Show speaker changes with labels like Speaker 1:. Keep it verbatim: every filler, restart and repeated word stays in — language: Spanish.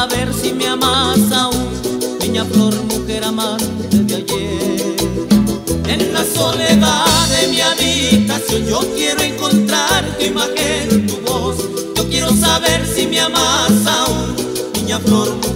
Speaker 1: saber si me amas aún, niña flor, mujer amante de ayer. En la soledad de mi habitación yo quiero encontrar tu imagen, tu voz. Yo quiero saber si me amas aún, niña flor, mujer